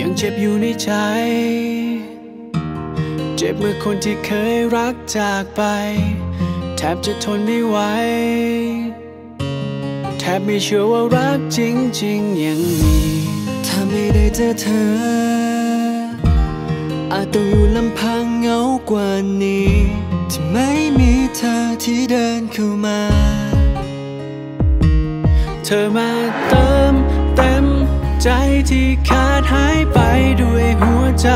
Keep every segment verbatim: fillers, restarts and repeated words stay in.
ยังเจ็บอยู่ในใจเจ็บเมื่อคนที่เคยรักจากไปแทบจะทนไม่ไหวแทบไม่เชื่อว่ารักจริงๆยังมีถ้าไม่ได้เจอเธออาจต้องอยู่ลำพังเหงากว่านี้ที่ไม่มีเธอที่เดินเข้ามาเธอมาเติมเต็มใจที่ขาดหายไปด้วยหัวใจ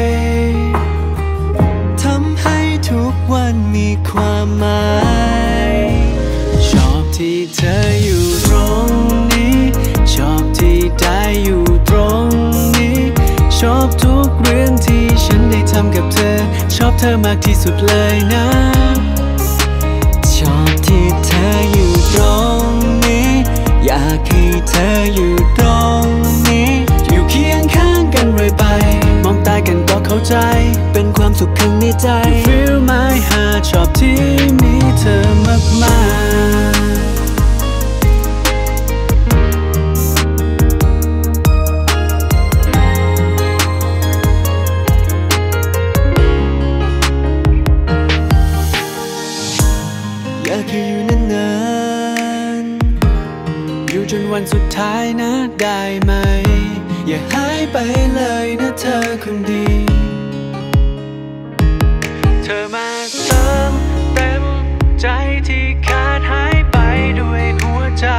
ทำให้ทุกวันมีความหมายชอบที่เธออยู่ตรงนี้ชอบที่ได้อยู่ตรงนี้ชอบทุกเรื่องที่ฉันได้ทำกับเธอชอบเธอมากที่สุดเลยนะชอบที่เธออยู่ตรงนี้อยากให้เธออยู่ตรงนี้อยู่เคียงข้างกันเรื่อยไปมองตากันก็เข้าใจเป็นความสุขข้างในใจ You feel my heart ชอบที่มีเธอมากๆอยากให้อยู่นานๆอยู่จนวันสุดท้ายนะได้ไหมอย่าหายไปเลยนะเธอคนดีเธอมาเติมเต็มใจที่ขาดหายไปด้วยหัวใจ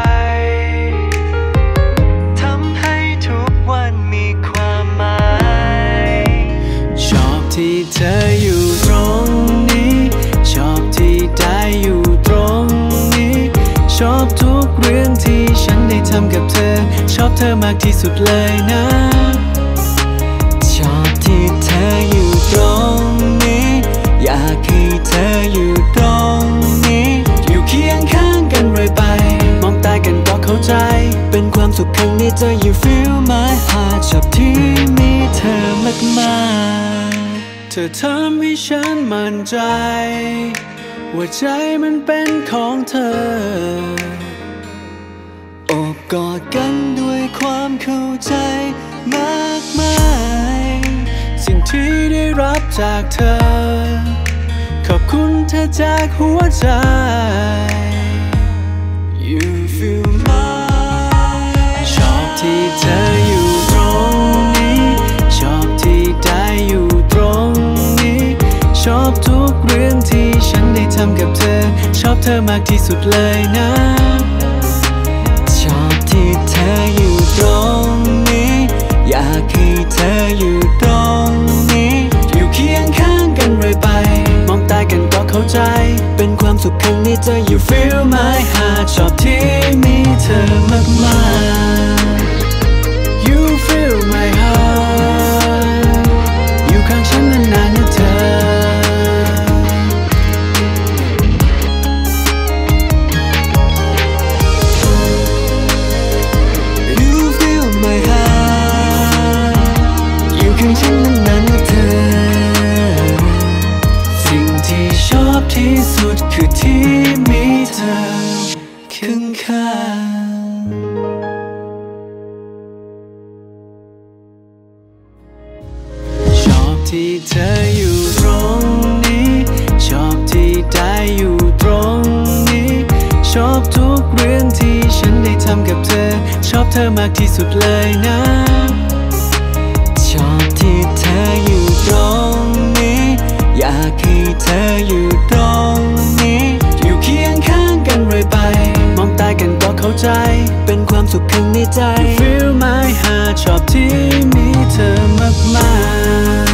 ทำให้ทุกวันมีความหมายชอบที่เธออยู่ตรงนี้ชอบที่ได้อยู่ตรงนี้ชอบทุกเรื่องที่ฉันได้ทำกับเธอชอบเธอมากที่สุดเลยนะชอบที่เธออยู่ตรงนี้อยากให้เธออยู่ตรงนี้อยู่เคียงข้างกันเรื่อยไปมองตากันก็เข้าใจเป็นความสุขข้างในใจ You feel my heart ชอบที่มีเธอมากๆเธอทำให้ฉันมั่นใจว่าใจมันเป็นของเธอโอบกอดกันด้วยความเข้าใจมากมายสิ่งที่ได้รับจากเธอขอบคุณเธอจากหัวใจ You feel my ชอบที่เธออยู่ตรงนี้ชอบที่ได้อยู่ตรงนี้ชอบทุกเรื่องที่ฉันได้ทำกับเธอชอบเธอมากที่สุดเลยนะชอบที่เธออยู่ตรงนี้อยากให้เธออยู่ตรงนี้อยู่เคียงข้างกันเรื่อยไปมองตากันก็เข้าใจเป็นความสุขข้างในใจ You feel my heart ชอบที่มีเธอมากๆ You feel my heart อยู่ข้างฉันนานๆนะเธอฉันนั้นนะเธอสิ่งที่ชอบที่สุดคือที่มีเธอข้างข้างชอบที่เธออยู่ตรงนี้ชอบที่ได้อยู่ตรงนี้ชอบทุกเรื่องที่ฉันได้ทำกับเธอชอบเธอมากที่สุดเลยนะชอบที่เธออยู่ตรงนี้อยากให้เธออยู่ตรงนี้อยู่เคียงข้างกันเรื่อยไปมองตากันก็เข้าใจเป็นความสุขข้างในใจ You feel my heart ชอบที่มีเธอมากๆ